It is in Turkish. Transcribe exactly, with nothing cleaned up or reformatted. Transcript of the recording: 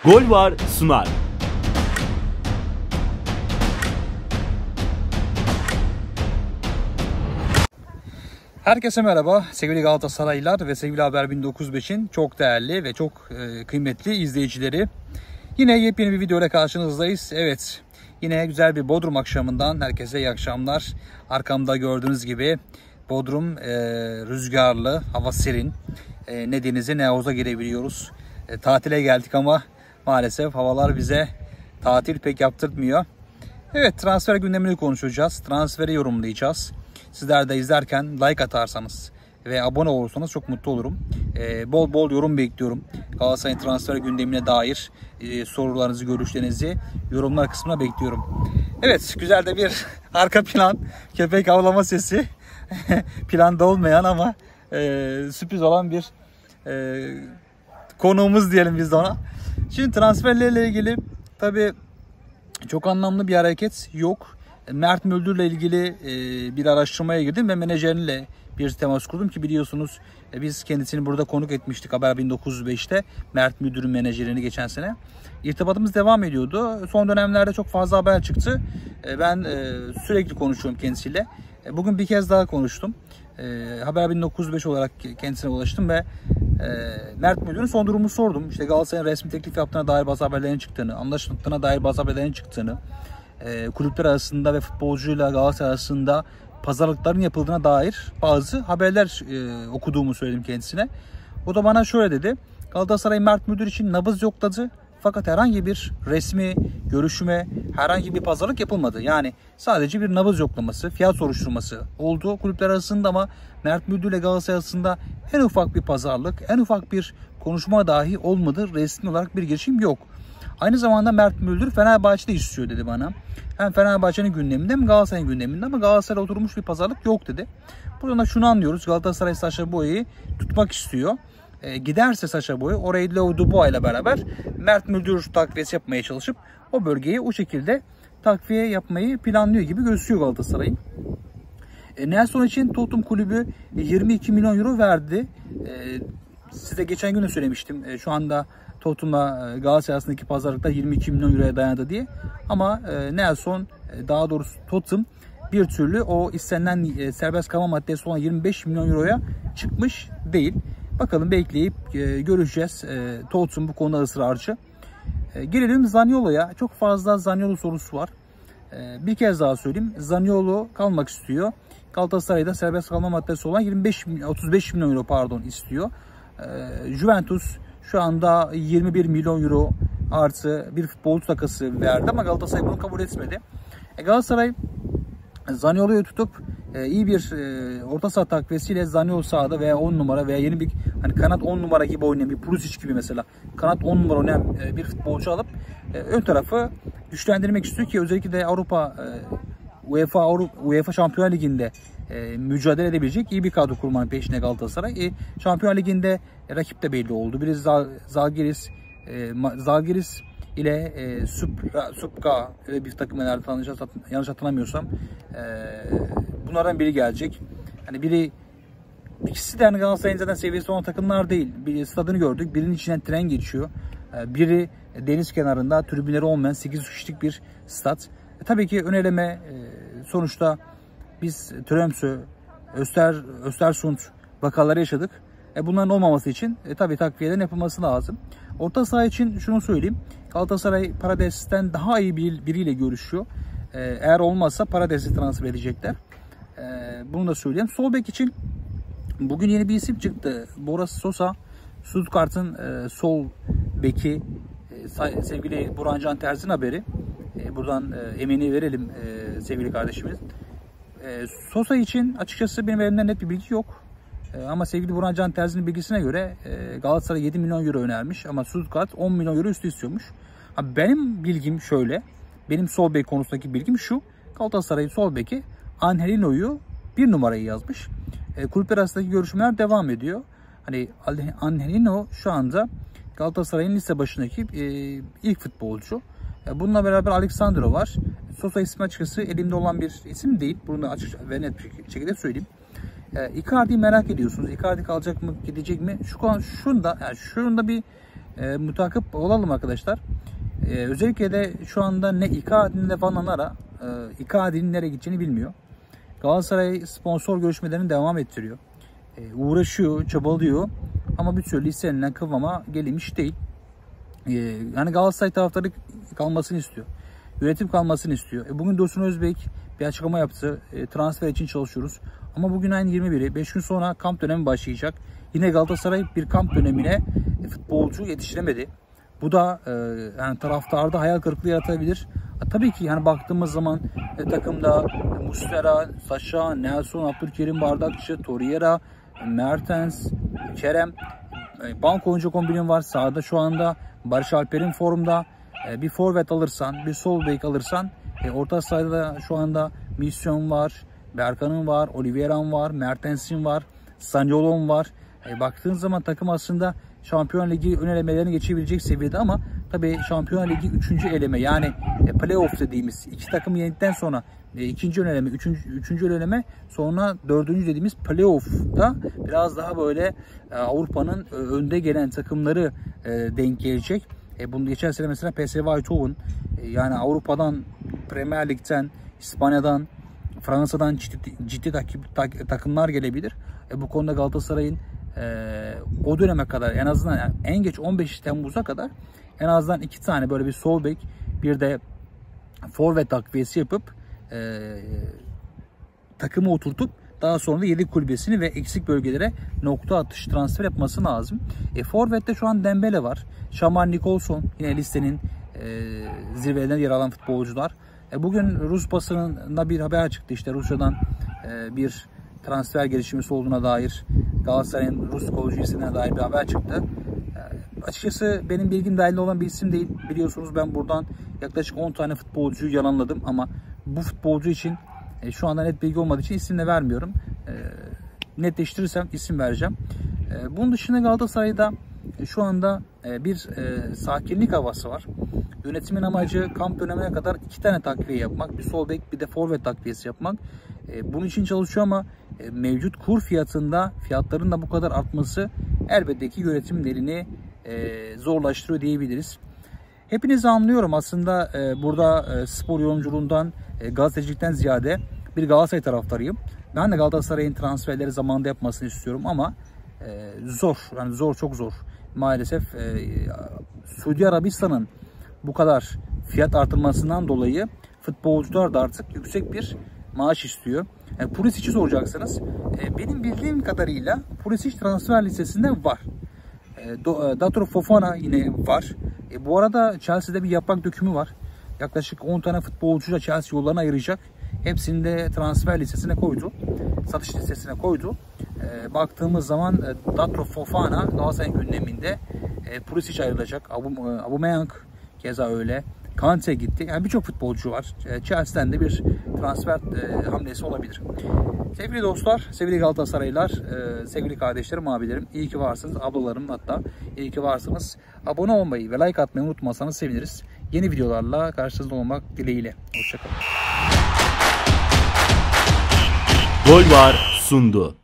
Gol Var sunar. Herkese merhaba sevgili Galatasaraylılar ve sevgili Haber bin dokuz yüz beş'in çok değerli ve çok e, kıymetli izleyicileri. Yine yepyeni bir video ile karşınızdayız. Evet, yine güzel bir Bodrum akşamından herkese iyi akşamlar. Arkamda gördüğünüz gibi Bodrum e, rüzgarlı, hava serin. E, ne denize ne havuza girebiliyoruz. E, tatile geldik ama maalesef havalar bize tatil pek yaptırtmıyor. Evet, transfer gündemini konuşacağız. Transferi yorumlayacağız. Sizler de izlerken like atarsanız ve abone olursanız çok mutlu olurum. Ee, bol bol yorum bekliyorum. Galatasaray'ın transfer gündemine dair e, sorularınızı, görüşlerinizi yorumlar kısmına bekliyorum. Evet, güzel de bir arka plan, köpek avlama sesi. Planda olmayan ama e, sürpriz olan bir e, konuğumuz diyelim biz de ona. Şimdi transferlerle ilgili tabii çok anlamlı bir hareket yok. Mert Müldür'le ilgili bir araştırmaya girdim ve menajeriyle bir temas kurdum ki biliyorsunuz biz kendisini burada konuk etmiştik Haber bin dokuz yüz beş'te. Mert Müldür'ün menajerini geçen sene. İrtibatımız devam ediyordu. Son dönemlerde çok fazla haber çıktı. Ben sürekli konuşuyorum kendisiyle. Bugün bir kez daha konuştum. Haber bin dokuz yüz beş olarak kendisine ulaştım ve Mert Müldür'ün son durumunu sordum. İşte Galatasaray'ın resmi teklif yaptığına dair bazı haberlerin çıktığını, anlaşıldığına dair bazı haberlerin çıktığını, kulüpler arasında ve futbolcuyla Galatasaray arasında pazarlıkların yapıldığına dair bazı haberler e, okuduğumu söyledim kendisine. O da bana şöyle dedi: Galatasaray Mert Müldür için nabız yokladı fakat herhangi bir resmi görüşme, herhangi bir pazarlık yapılmadı. Yani sadece bir nabız yoklaması, fiyat soruşturması oldu kulüpler arasında ama Mert Müldür ile Galatasaray arasında en ufak bir pazarlık, en ufak bir konuşma dahi olmadı. Resmi olarak bir girişim yok. Aynı zamanda Mert Müldür Fenerbahçe'de istiyor dedi bana. Hem Fenerbahçe'nin gündeminde hem Galatasaray'ın gündeminde ama Galatasaray'a oturmuş bir pazarlık yok dedi. Buradan da şunu anlıyoruz: Galatasaray Sacha Boey'i tutmak istiyor. E, giderse Sacha Boey, orayı Léo Dubois ile beraber Mert Müldür takviyesi yapmaya çalışıp o bölgeyi o şekilde takviye yapmayı planlıyor gibi gözüküyor Galatasaray'ın. E, Nelson için Tottenham kulübü yirmi iki milyon euro verdi. E, size geçen gün de söylemiştim. E, şu anda Tottenham'la Galatasaray arasındaki pazarlıkta yirmi iki milyon euroya dayandı diye. Ama e, Nelson, e, daha doğrusu Tottenham bir türlü o istenilen e, serbest kalma maddesi olan yirmi beş milyon euroya çıkmış değil. Bakalım, bekleyip e, göreceğiz. E, Tottenham bu konuda ısrarcı. E, gelelim Zaniolo'ya. Çok fazla Zaniolo sorusu var. E, bir kez daha söyleyeyim. Zaniolo kalmak istiyor. Galatasaray'da serbest kalma maddesi olan yirmi beş, otuz beş milyon euro pardon istiyor. E, Juventus şu anda yirmi bir milyon euro artı bir futbolcu takası verdi ama Galatasaray bunu kabul etmedi. E Galatasaray Zaniolo'yu tutup e, iyi bir e, orta saha takviyesiyle Zaniolo sahada veya on numara veya yeni bir hani kanat on numara gibi oynayan bir Pulisic gibi mesela kanat on numara oynayan e, bir futbolcu alıp e, ön tarafı güçlendirmek istiyor ki özellikle de Avrupa e, UEFA Avrupa, UEFA Şampiyonlar Ligi'nde e, mücadele edebilecek iyi bir kadro kurmanın peşinde Galatasaray. E, Şampiyonlar Ligi'nde e, rakip de belli oldu. Biri Zalgiris, e, Zalgiris ile e, Supra, Supka öyle bir takım herhalde, yanlış hatırlamıyorsam. E, bunlardan biri gelecek. Hani biri ikisi de hani Galatasaray'ın zaten seviyesi olan takımlar değil. Bir stadını gördük. Birinin içinden tren geçiyor. E, biri deniz kenarında, tribünleri olmayan sekiz kişilik bir stat. E, tabii ki ön eleme e, sonuçta biz Tromsø, Öster, Östersund vakaları yaşadık. E, bunların olmaması için e, tabii takviyelerin yapılması lazım. Orta saha için şunu söyleyeyim: Galatasaray Parades'ten daha iyi bir, biriyle görüşüyor. E, eğer olmazsa Parades'i transfer edecekler. E, bunu da söyleyeyim. Sol bek için bugün yeni bir isim çıktı. Boris Sosa, Stuttgart'ın e, sol beki. E, sevgili Burhan Can Terzi'nin haberi. E, buradan e, emeğini verelim e, sevgili kardeşimiz. E, Sosa için açıkçası benim elimde net bir bilgi yok. E, ama sevgili Burhan Can Terzi'nin bilgisine göre e, Galatasaray yedi milyon euro önermiş ama Stuttgart on milyon euro üstü istiyormuş. Abi benim bilgim şöyle. Benim sol bek konusundaki bilgim şu: Galatasaray sol beki Angelino'yu bir numarayı yazmış. E, kulüpler arasındaki görüşmeler devam ediyor. Hani Angelino şu anda Galatasaray'ın liste başındaki e, ilk futbolcu. E, bununla beraber Alexandro var. Sosa ismi açıkçası elimde olan bir isim değil. Bunu da açık ve net bir şekilde söyleyeyim. E, Icardi'yi merak ediyorsunuz. Icardi kalacak mı, gidecek mi? Şu an şunda, yani şunda bir e, mutakip olalım arkadaşlar. E, özellikle de şu anda ne Icardi'nin de Van'lara e, Icardi'nin nereye gideceğini bilmiyor. Galatasaray sponsor görüşmelerini devam ettiriyor. E, uğraşıyor, çabalıyor ama bir türlü istenilen kıvama gelinmiş değil. E, yani Galatasaray taraftarı kalmasını istiyor. Yönetim kalmasını istiyor. E, bugün Dursun Özbek bir açıklama yaptı. E, transfer için çalışıyoruz. Ama bugün ayın yirmi biri. beş gün sonra kamp dönemi başlayacak. Yine Galatasaray bir kamp dönemine e, futbolcu yetiştiremedi. Bu da e, yani taraftarda hayal kırıklığı yaratabilir. E, tabii ki yani baktığımız zaman e, takımda e, Muslera, Sacha, Nelson, Abdülkerim Bardakçı, Torreira, e, Mertens, Kerem, e, banko oyuncu kombinin var. Sahada şu anda Barış Alper'in formda. E, bir forvet alırsan, bir sol bek alırsan, e, orta sahada şu anda Misyon var, Berkan'ın var, Oliveira'nın var, Mertens'in var, Zaniolo'nun var. E, baktığın zaman takım aslında Şampiyon Ligi ön elemelerini geçebilecek seviyede ama tabii Şampiyon Ligi üçüncü eleme yani e, playoff dediğimiz iki takım yenildikten sonra e, ikinci ön eleme, üçüncü, üçüncü ön eleme sonra dördüncü dediğimiz playoff'ta biraz daha böyle e, Avrupa'nın e, önde gelen takımları e, denk gelecek. E, bunu geçen sene mesela P S V Eindhoven e, yani Avrupa'dan, Premier Lig'den, İspanya'dan, Fransa'dan ciddi, ciddi takip, tak, takımlar gelebilir. E, bu konuda Galatasaray'ın e, o döneme kadar en azından yani en geç on beş Temmuz'a kadar en azından iki tane böyle bir sol bek bir de forvet takviyesi yapıp e, takımı oturtup daha sonra da yedek kulübesini ve eksik bölgelere nokta atış transfer yapması lazım. E, Forvet'te şu an Dembele var. Şaman Nicholson yine listenin e, zirvelerinde yer alan futbolcular. E, bugün Rus basınında bir haber çıktı. İşte Rusya'dan e, bir transfer gelişmesi olduğuna dair, Galatasaray'ın Rus golcü istediğine dair bir haber çıktı. E, açıkçası benim bilgim dahil olan bir isim değil. Biliyorsunuz ben buradan yaklaşık on tane futbolcuyu yalanladım ama bu futbolcu için E, şu anda net bilgi olmadığı için isim de vermiyorum. E, netleştirirsem isim vereceğim. E, bunun dışında Galatasaray'da e, şu anda e, bir e, sakinlik havası var. Yönetimin amacı kamp dönemine kadar iki tane takviye yapmak. Bir sol bek bir de forvet takviyesi yapmak. E, bunun için çalışıyor ama e, mevcut kur fiyatında fiyatların da bu kadar artması elbette ki yönetimin elini e, zorlaştırıyor diyebiliriz. Hepinizi anlıyorum aslında e, burada e, spor yorumculuğundan, e, gazetecilikten ziyade bir Galatasaray taraftarıyım. Ben de Galatasaray'ın transferleri zamanında yapmasını istiyorum ama e, zor, yani zor, çok zor. Maalesef e, Suudi Arabistan'ın bu kadar fiyat artırmasından dolayı futbolcular da artık yüksek bir maaş istiyor. Yani Pulisic'i soracaksınız. E, benim bildiğim kadarıyla Pulisic transfer listesinde var. E, Datro Fofana yine var. E, bu arada Chelsea'de bir yaprak dökümü var. Yaklaşık on tane futbolcuyla Chelsea yollarını ayıracak. Hepsini de transfer listesine koydu. Satış listesine koydu. E, baktığımız zaman e, Datro Fofana Galatasaray'ın gündeminde. E, Pulisic ayrılacak. Abu, e, Aubameyang keza öyle. Kante gitti. Yani birçok futbolcu var. E, Chelsea'den de bir transfer e, hamlesi olabilir. Sevgili dostlar, sevgili Galatasaraylılar, e, sevgili kardeşlerim, abilerim, iyi ki varsınız. Ablalarım hatta iyi ki varsınız. Abone olmayı ve like atmayı unutmazsanız seviniriz. Yeni videolarla karşınızda olmak dileğiyle. Hoşçakalın. Gol var sundu.